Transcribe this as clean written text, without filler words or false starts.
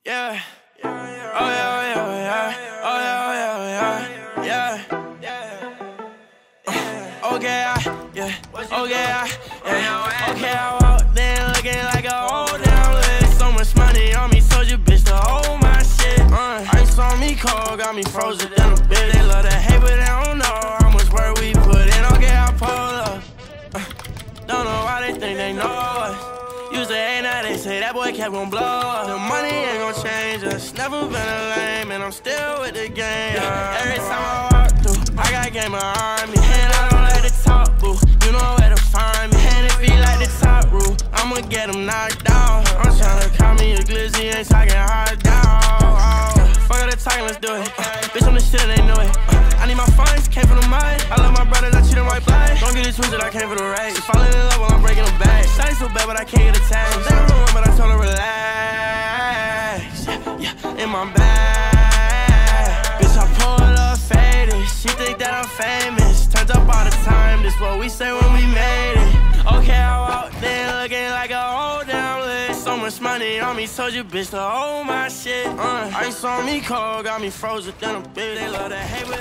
Yeah. Oh yeah, oh yeah, oh yeah. Oh yeah, oh yeah, oh yeah. Okay, I walked in looking like a old damn list. So much money on me, told you bitch to hold my shit. Ice on me cold, got me frozen in a bit. They love to hate, but they don't know how much work we put in. Okay, I pull up. Don't know why they think they know us. Used to hate, now they say that boy kept gon' blow up. The money ain't gon' change us. Never been a lame, and I'm still with the game. Every time I walk through, I got game behind me. And I don't like to talk, boo. You know where to find me. And if he like the top rule, I'ma get him knocked down. I'm tryna call me a glizzy, ain't talking hard down. Fuck all the talking, let's do it. Bitch, I'm the shit, they know it. I need my funds, came from the mud. I love my brothers, I treat them right by. Don't get it twisted, I came for the race. She falling in love while I'm breaking them back. Shawty so bad, but I can't get attached. They don't know, but I told her relax. Yeah, in my bag. Bitch, I pulled up faded. She think that I'm famous. Turns up all the time, this what we say when we made it. Okay, I walked in looking like a old damn list. So much money on me, told you bitch to hold my shit. Ice on me cold, got me frozen in a bit. They love to hate, but